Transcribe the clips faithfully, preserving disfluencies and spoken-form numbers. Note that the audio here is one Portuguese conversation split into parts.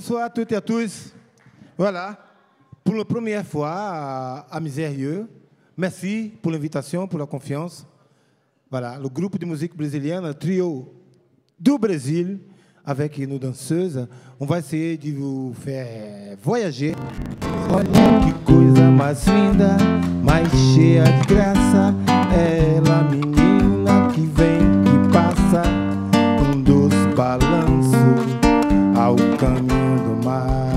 Bonsoir à toutes et à tous. Voilà, pour la première fois à, à Misérieux. Merci pour l'invitation, pour la confiance. Voilà, le groupe de musique brésilienne, le trio do Brasil, avec nos danseuses. On va essayer de vous faire voyager. Olha que coisa mais linda, mais cheia de graça. Ela, menina que vem, que passa, um dos balanços ao caminho do mar.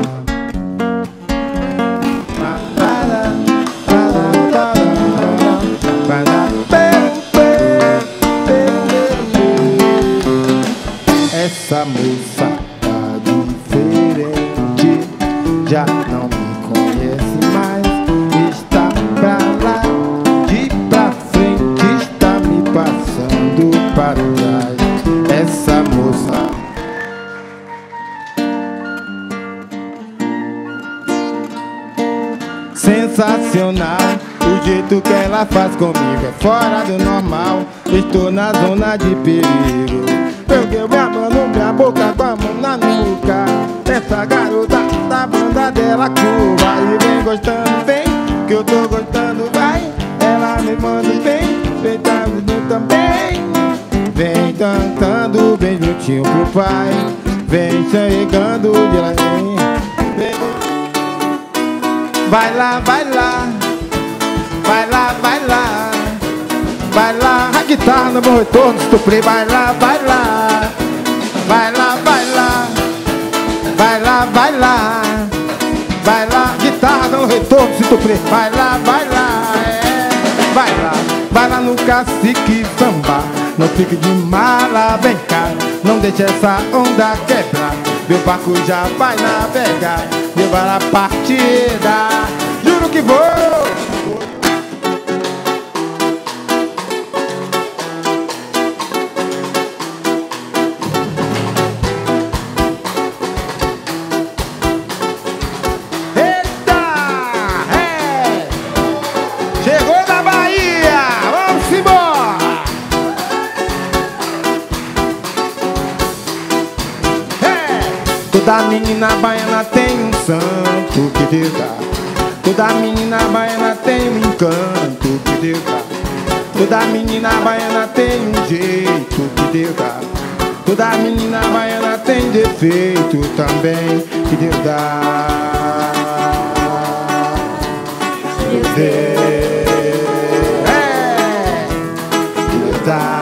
Essa moça tá diferente, já não me conhece mais. Está pra lá, de pra frente, está me passando para trás. Essa moça sensacional, o jeito que ela faz comigo é fora do normal. Estou na zona de perigo. Peguei minha mão, minha boca com a mão na nuca. Essa garota da banda dela curva e vem gostando, vem, que eu tô gostando, vai. Ela me manda bem, vem cantando também. Vem cantando bem juntinho pro pai. Vem chegando de lá, vem. Vai lá, vai lá, vai lá, vai lá, vai lá, a guitarra no bom retorno, estuprei, vai lá, vai lá, vai lá, vai lá, vai lá, vai lá, vai lá, guitarra no retorno, estuprei, vai lá, vai lá, é, vai lá, vai lá no cacique samba, não fique de mala, vem cá, não deixe essa onda quebrar, meu barco já vai navegar, levar a partida, juro que vou. Toda menina baiana tem um santo que Deus dá. Toda menina baiana tem um encanto que Deus dá. Toda menina baiana tem um jeito que Deus dá. Toda menina baiana tem defeito também que Deus dá. Deus dá. É, Deus dá.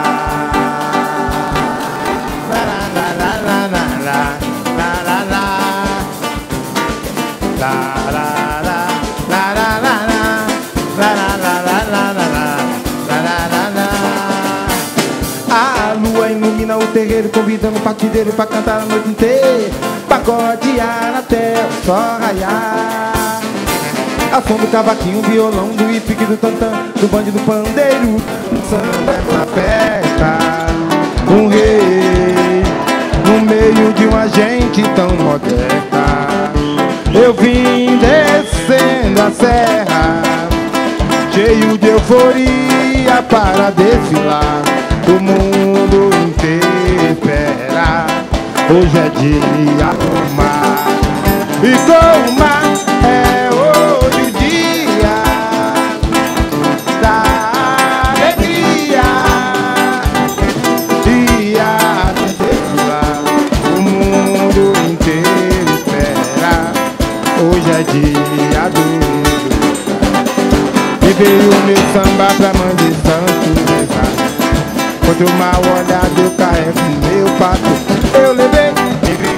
A lua ilumina o terreiro, convidando o partideiro pra cantar a noite inteira, pagodear até o sol raiar. A som do cavaquinho, violão, do pique do tantã, do bande do pandeiro, um samba é uma festa, um rei no meio de uma gente tão moderna. Eu vim descendo a serra, cheio de euforia para desfilar. O mundo inteiro espera, hoje é dia do mar. E com o mar é hoje o dia da alegria. Dia de desfilar, o mundo inteiro espera, hoje é dia do mar. E veio o meu samba pra mãe de santo levar. Contra o mal olhado eu carrego meu pato. Eu levei, levei.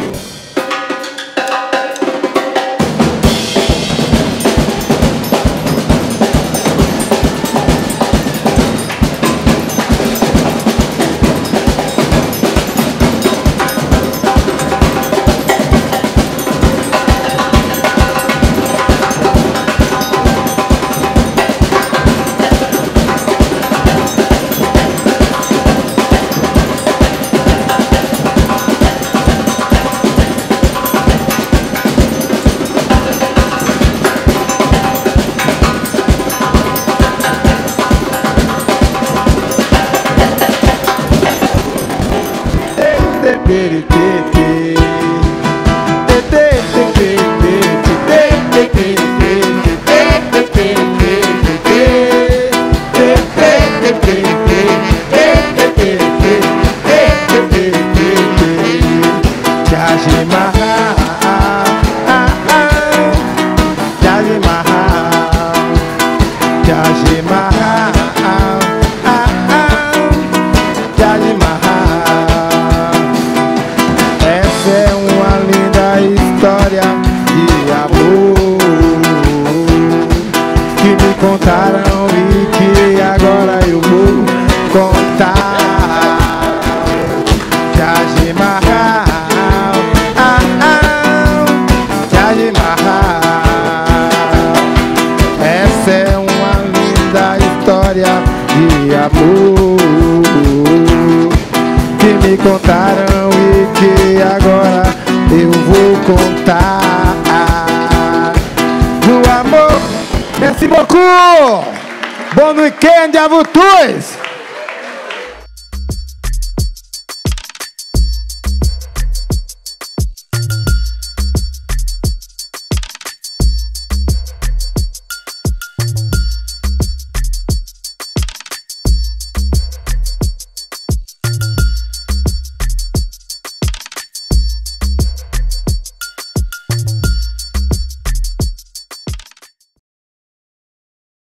Taj Mahal, ah, ah, Taj Mahal. Essa é uma linda história de amor que me contaram e que agora eu vou contar. Taj Mahal, ah, ah, Taj Mahal. Essa é uma linda história de amor que me contaram e que agora eu vou contar. Do amor, merci beaucoup. Bon week-end à vous tous.